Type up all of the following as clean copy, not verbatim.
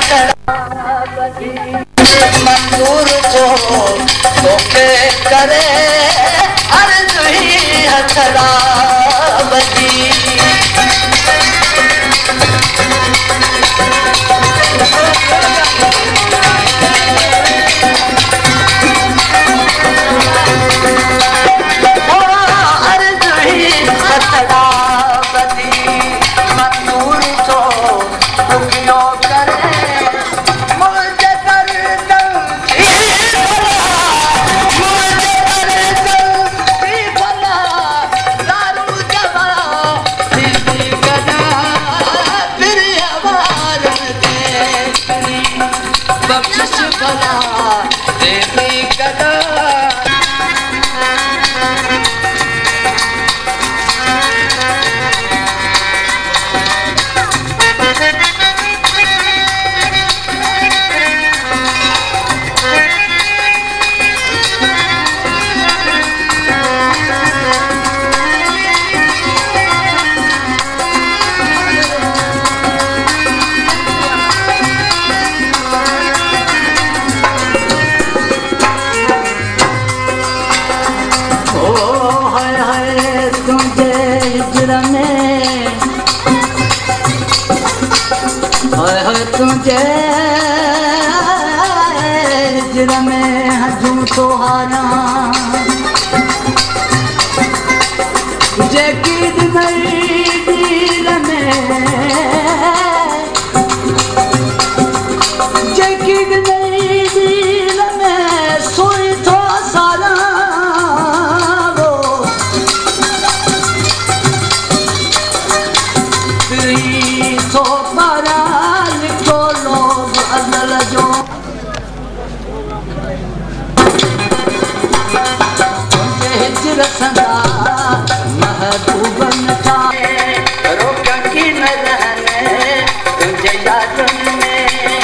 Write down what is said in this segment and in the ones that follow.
मंजूर जो तोखे करे अर्ज़ु ही हथड़ा बजी अर्ज़ु ही हथड़ा बजी मंजूर जो तोखियो करे तुझे हिजर में हजूं तोहारा तुझे कीद मई दिल में तुझे कीद मई दिल में सोई तो सारा वो तेरी तो पारा सदा महबूब था रोक की न रहने तुझे यादन में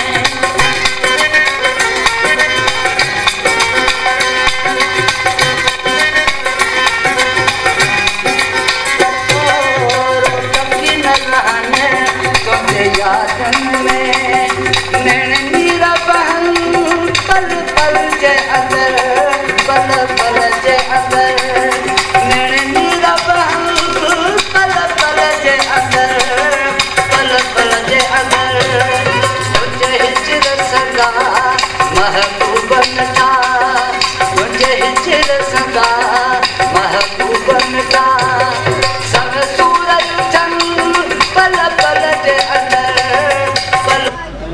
रोक की न रहने तुझे यादन में नैन नीरा बहन पल पल के अंदर पल पल के अंदर महबूबन था तुझे हिजर सदा महबूबन था सब सूरज चंद पल पल के अंदर पल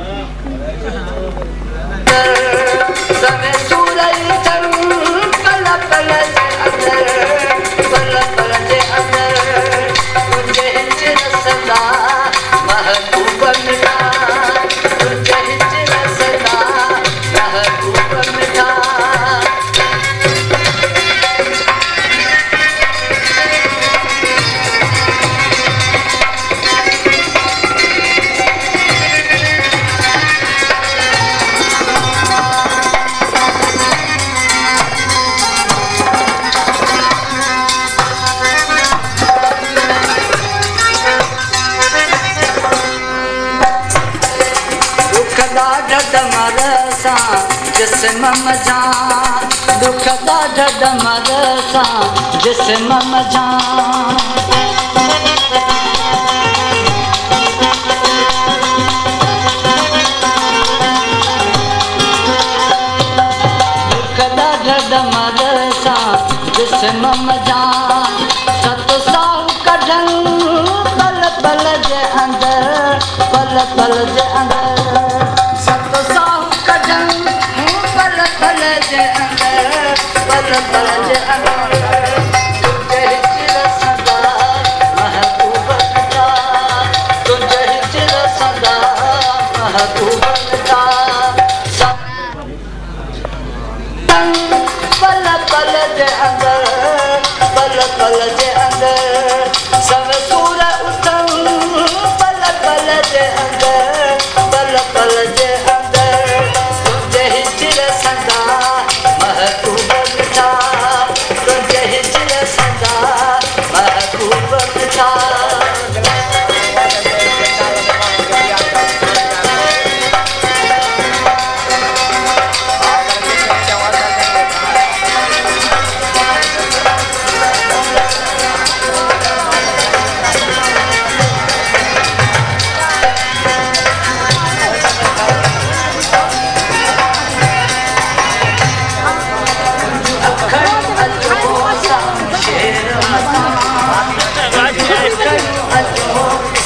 सब सूरज चंद पल पल के अंदर पल पल के अंदर तुझे हिजर सदा महबूबन था जिस्म मजान दुख दा ढड मरसा जिस्म मजान दुख दा ढड मरसा जिस्म मजान सत साहु कढन पल पल जे अंदर पल पल जे अंदर सत साहु कढन पल जे अंदर पल पल जे अंदर तुझे हिजर सदा महबूबन था तुझे हिजर सदा महबूबन था पल पल जे अंदर पल पल जे अंदर सब सूर उठन पल पल जे अंदर पल पल जे अंदर तुझे हिजर सदा महबूबन था तुझे हिजर सदा महबूबन था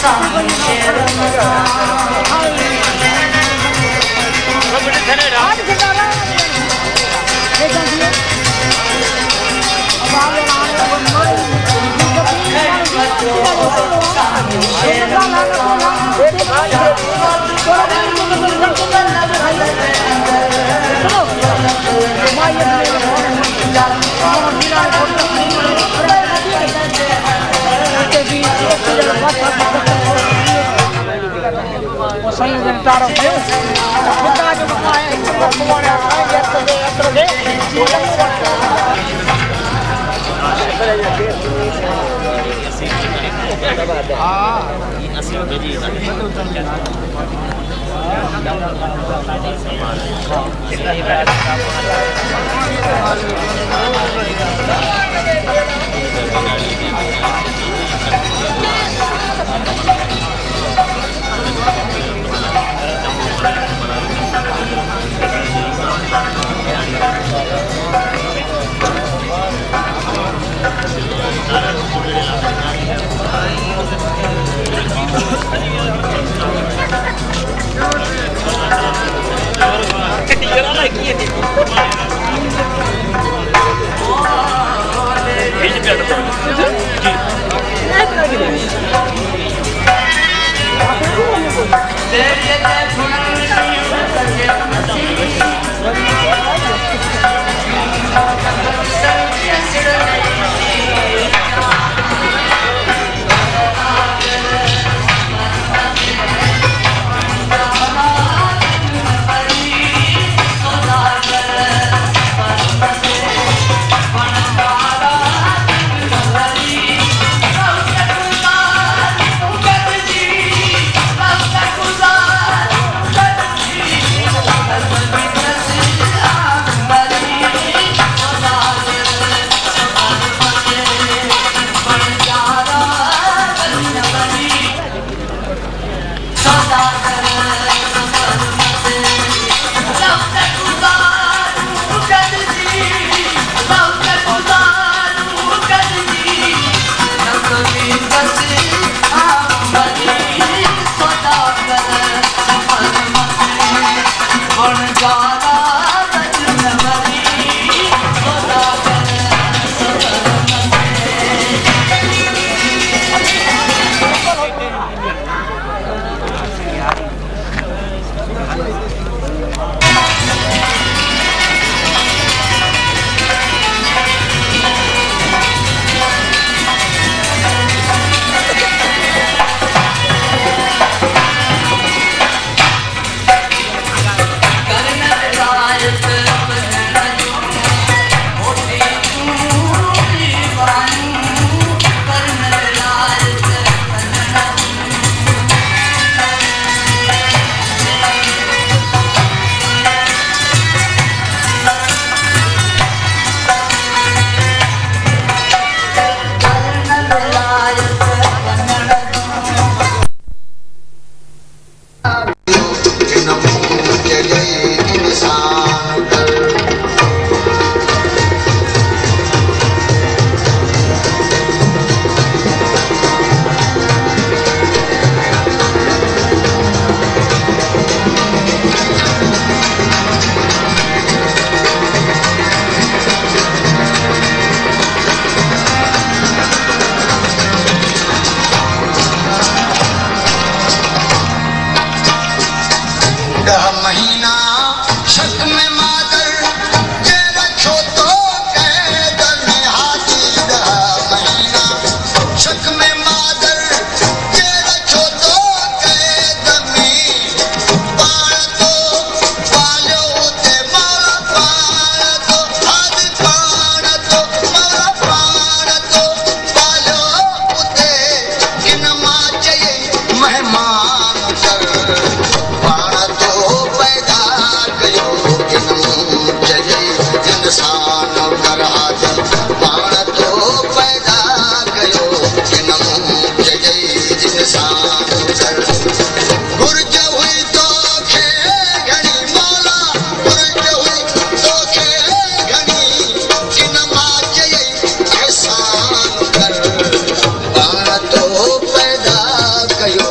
पैदा कयो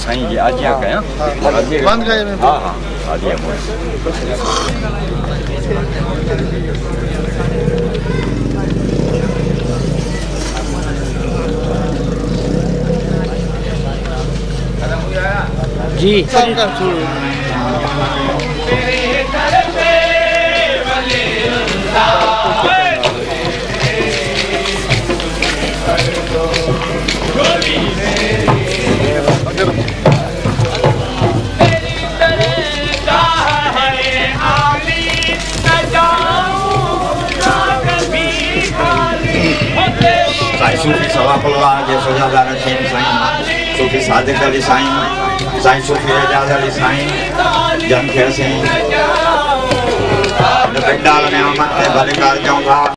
साईं जी आजिया कयां बंद कयो में हां हां आजिया जी सूफी सवा पलवार जे सुजादा रखीन साईं सूफी सादिक अली साईं साईं सूफी एजाज अली साईं जन खे असीं हिन पिंडाल में आमद ते भले कार चऊं था।